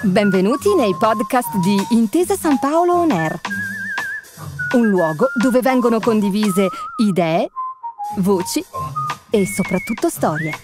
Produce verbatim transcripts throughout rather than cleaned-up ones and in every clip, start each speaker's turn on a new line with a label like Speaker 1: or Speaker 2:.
Speaker 1: Benvenuti nei podcast di Intesa San Paolo On Air, un luogo dove vengono condivise idee, voci e soprattutto storie.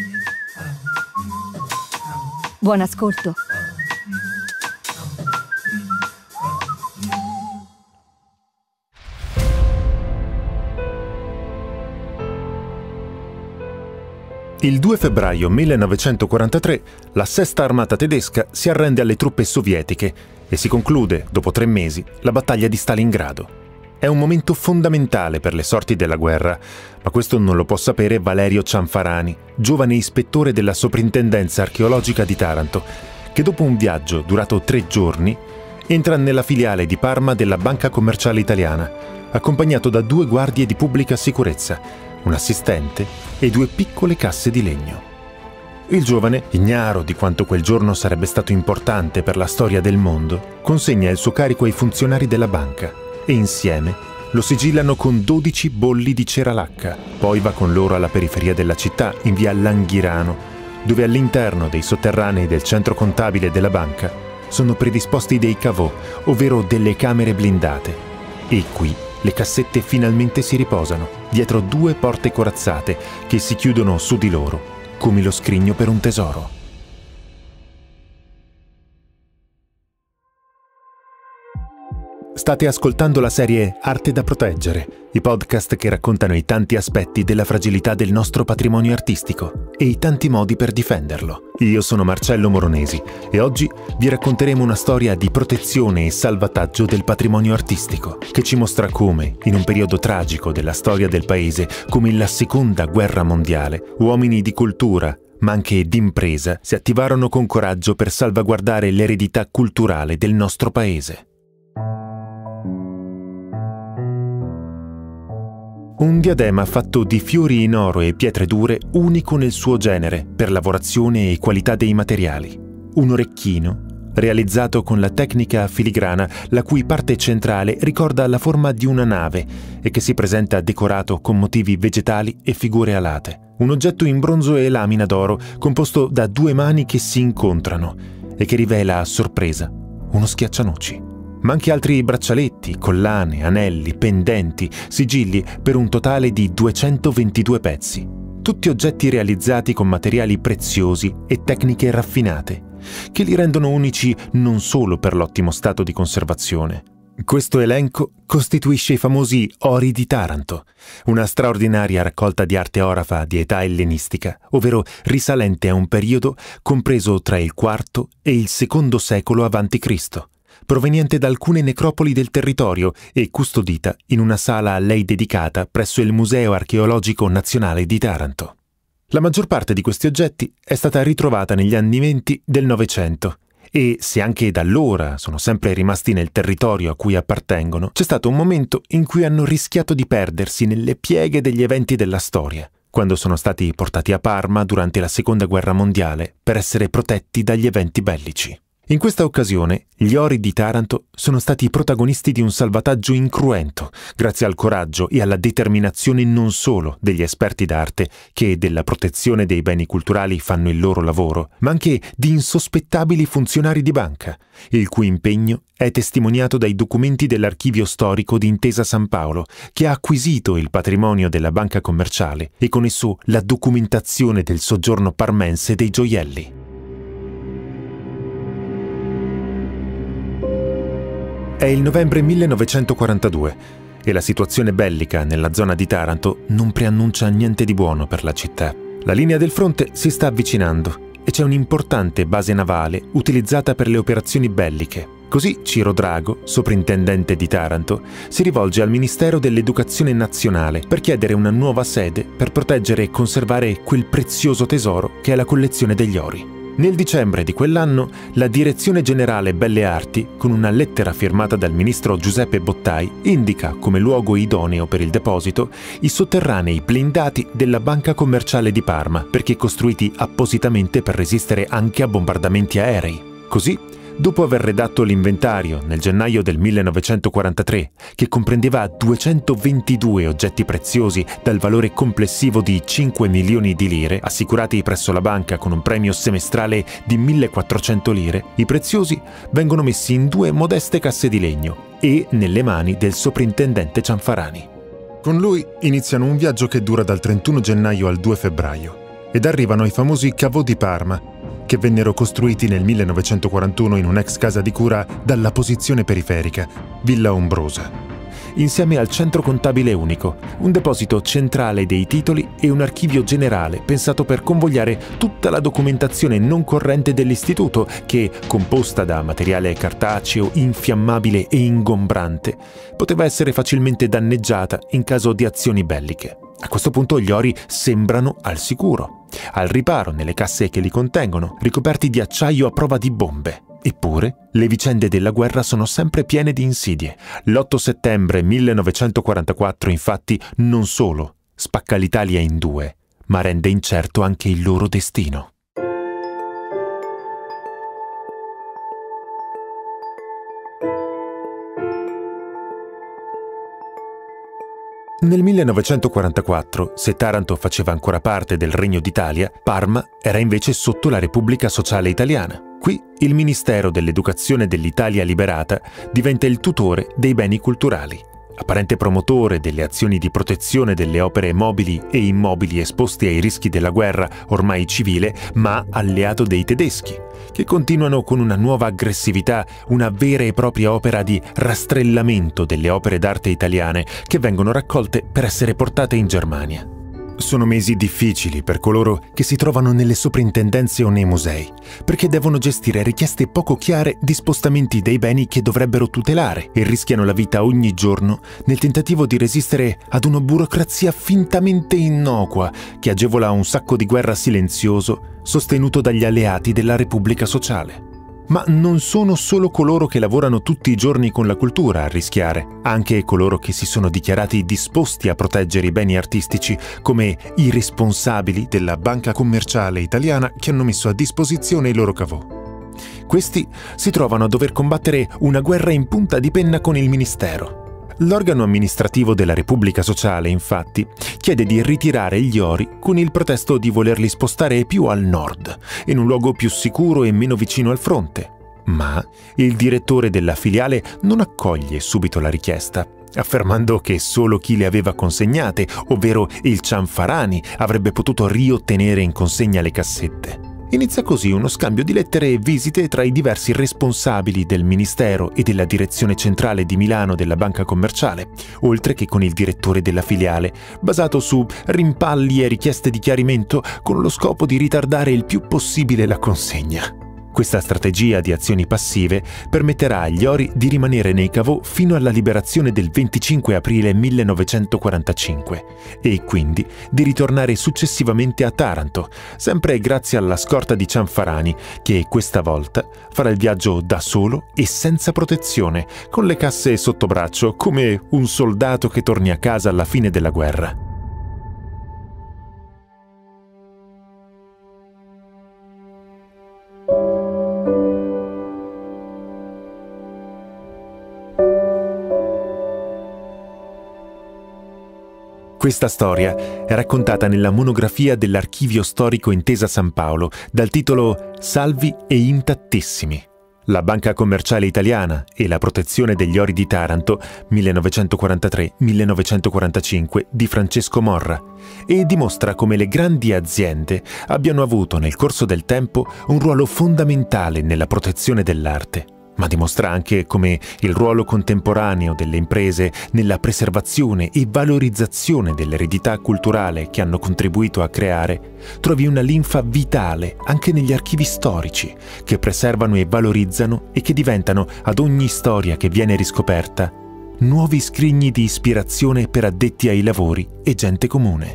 Speaker 1: Buon ascolto.
Speaker 2: Il due febbraio millenovecentoquarantatré la Sesta Armata tedesca si arrende alle truppe sovietiche e si conclude, dopo tre mesi, la battaglia di Stalingrado. È un momento fondamentale per le sorti della guerra, ma questo non lo può sapere Valerio Cianfarani, giovane ispettore della Soprintendenza Archeologica di Taranto, che dopo un viaggio durato tre giorni entra nella filiale di Parma della Banca Commerciale Italiana, accompagnato da due guardie di pubblica sicurezza, un assistente e due piccole casse di legno. Il giovane, ignaro di quanto quel giorno sarebbe stato importante per la storia del mondo, consegna il suo carico ai funzionari della banca e insieme lo sigillano con dodici bolli di cera lacca. Poi va con loro alla periferia della città, in via Langhirano, dove all'interno dei sotterranei del centro contabile della banca sono predisposti dei caveau, ovvero delle camere blindate. E qui le cassette finalmente si riposano, dietro due porte corazzate che si chiudono su di loro, come lo scrigno per un tesoro. State ascoltando la serie Arte da proteggere, i podcast che raccontano i tanti aspetti della fragilità del nostro patrimonio artistico e i tanti modi per difenderlo. Io sono Marcello Moronesi e oggi vi racconteremo una storia di protezione e salvataggio del patrimonio artistico, che ci mostra come, in un periodo tragico della storia del paese, come la Seconda Guerra Mondiale, uomini di cultura, ma anche d'impresa, si attivarono con coraggio per salvaguardare l'eredità culturale del nostro paese. Un diadema fatto di fiori in oro e pietre dure, unico nel suo genere per lavorazione e qualità dei materiali. Un orecchino, realizzato con la tecnica filigrana, la cui parte centrale ricorda la forma di una nave e che si presenta decorato con motivi vegetali e figure alate. Un oggetto in bronzo e lamina d'oro, composto da due mani che si incontrano e che rivela a sorpresa uno schiaccianoci. Ma anche altri braccialetti, collane, anelli, pendenti, sigilli per un totale di duecentoventidue pezzi. Tutti oggetti realizzati con materiali preziosi e tecniche raffinate, che li rendono unici non solo per l'ottimo stato di conservazione. Questo elenco costituisce i famosi Ori di Taranto, una straordinaria raccolta di arte orafa di età ellenistica, ovvero risalente a un periodo compreso tra il quarto e il secondo secolo avanti Cristo, proveniente da alcune necropoli del territorio e custodita in una sala a lei dedicata presso il Museo Archeologico Nazionale di Taranto. La maggior parte di questi oggetti è stata ritrovata negli anni venti del Novecento e, se anche da allora sono sempre rimasti nel territorio a cui appartengono, c'è stato un momento in cui hanno rischiato di perdersi nelle pieghe degli eventi della storia, quando sono stati portati a Parma durante la Seconda Guerra Mondiale per essere protetti dagli eventi bellici. In questa occasione, gli Ori di Taranto sono stati i protagonisti di un salvataggio incruento, grazie al coraggio e alla determinazione non solo degli esperti d'arte che della protezione dei beni culturali fanno il loro lavoro, ma anche di insospettabili funzionari di banca, il cui impegno è testimoniato dai documenti dell'archivio storico di Intesa San Paolo, che ha acquisito il patrimonio della banca commerciale e con esso la documentazione del soggiorno parmense dei gioielli. È il novembre millenovecentoquarantadue e la situazione bellica nella zona di Taranto non preannuncia niente di buono per la città. La linea del fronte si sta avvicinando e c'è un'importante base navale utilizzata per le operazioni belliche. Così Ciro Drago, soprintendente di Taranto, si rivolge al Ministero dell'Educazione Nazionale per chiedere una nuova sede per proteggere e conservare quel prezioso tesoro che è la collezione degli Ori. Nel dicembre di quell'anno, la Direzione Generale Belle Arti, con una lettera firmata dal ministro Giuseppe Bottai, indica come luogo idoneo per il deposito i sotterranei blindati della Banca Commerciale di Parma, perché costruiti appositamente per resistere anche a bombardamenti aerei. Così Dopo aver redatto l'inventario nel gennaio del millenovecentoquarantatré, che comprendeva duecentoventidue oggetti preziosi dal valore complessivo di cinque milioni di lire, assicurati presso la banca con un premio semestrale di millequattrocento lire, i preziosi vengono messi in due modeste casse di legno e nelle mani del soprintendente Cianfarani. Con lui iniziano un viaggio che dura dal trentuno gennaio al due febbraio ed arrivano ai famosi caveau di Parma, che vennero costruiti nel millenovecentoquarantuno in un'ex casa di cura dalla posizione periferica, Villa Ombrosa, insieme al centro contabile unico, un deposito centrale dei titoli e un archivio generale pensato per convogliare tutta la documentazione non corrente dell'istituto che, composta da materiale cartaceo, infiammabile e ingombrante, poteva essere facilmente danneggiata in caso di azioni belliche. A questo punto gli ori sembrano al sicuro, al riparo nelle casse che li contengono, ricoperti di acciaio a prova di bombe. Eppure, le vicende della guerra sono sempre piene di insidie. L'otto settembre millenovecentoquarantaquattro, infatti, non solo spacca l'Italia in due, ma rende incerto anche il loro destino. Nel millenovecentoquarantaquattro, se Taranto faceva ancora parte del Regno d'Italia, Parma era invece sotto la Repubblica Sociale Italiana. Qui il Ministero dell'Educazione dell'Italia liberata diventa il tutore dei beni culturali, apparente promotore delle azioni di protezione delle opere mobili e immobili esposti ai rischi della guerra ormai civile, ma alleato dei tedeschi, che continuano con una nuova aggressività, una vera e propria opera di rastrellamento delle opere d'arte italiane che vengono raccolte per essere portate in Germania. Sono mesi difficili per coloro che si trovano nelle soprintendenze o nei musei, perché devono gestire richieste poco chiare di spostamenti dei beni che dovrebbero tutelare e rischiano la vita ogni giorno nel tentativo di resistere ad una burocrazia fintamente innocua che agevola un sacco di guerra silenzioso sostenuto dagli alleati della Repubblica Sociale. Ma non sono solo coloro che lavorano tutti i giorni con la cultura a rischiare, anche coloro che si sono dichiarati disposti a proteggere i beni artistici, come i responsabili della Banca Commerciale Italiana che hanno messo a disposizione i loro caveau. Questi si trovano a dover combattere una guerra in punta di penna con il Ministero. L'organo amministrativo della Repubblica Sociale, infatti, chiede di ritirare gli ori con il pretesto di volerli spostare più al nord, in un luogo più sicuro e meno vicino al fronte. Ma il direttore della filiale non accoglie subito la richiesta, affermando che solo chi le aveva consegnate, ovvero il Cianfarani, avrebbe potuto riottenere in consegna le cassette. Inizia così uno scambio di lettere e visite tra i diversi responsabili del Ministero e della direzione centrale di Milano della Banca Commerciale, oltre che con il direttore della filiale, basato su rimpalli e richieste di chiarimento con lo scopo di ritardare il più possibile la consegna. Questa strategia di azioni passive permetterà agli ori di rimanere nei caveau fino alla liberazione del venticinque aprile millenovecentoquarantacinque e quindi di ritornare successivamente a Taranto, sempre grazie alla scorta di Cianfarani, che questa volta farà il viaggio da solo e senza protezione, con le casse sotto braccio, come un soldato che torni a casa alla fine della guerra. Questa storia è raccontata nella monografia dell'Archivio Storico Intesa San Paolo dal titolo Salvi e intattissimi. La Banca Commerciale Italiana e la protezione degli ori di Taranto millenovecentoquarantatré millenovecentoquarantacinque di Francesco Morra, e dimostra come le grandi aziende abbiano avuto nel corso del tempo un ruolo fondamentale nella protezione dell'arte. Ma dimostra anche come il ruolo contemporaneo delle imprese nella preservazione e valorizzazione dell'eredità culturale che hanno contribuito a creare trovi una linfa vitale anche negli archivi storici, che preservano e valorizzano e che diventano, ad ogni storia che viene riscoperta, nuovi scrigni di ispirazione per addetti ai lavori e gente comune.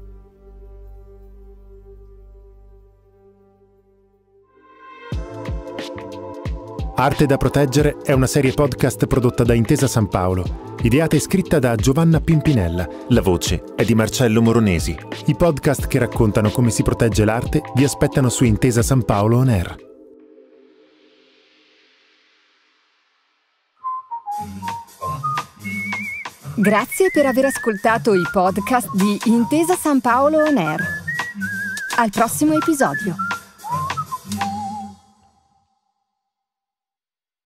Speaker 2: Arte da proteggere è una serie podcast prodotta da Intesa San Paolo, ideata e scritta da Giovanna Pimpinella. La voce è di Marcello Moronesi. I podcast che raccontano come si protegge l'arte vi aspettano su Intesa San Paolo On Air.
Speaker 1: Grazie per aver ascoltato i podcast di Intesa San Paolo On Air. Al prossimo episodio.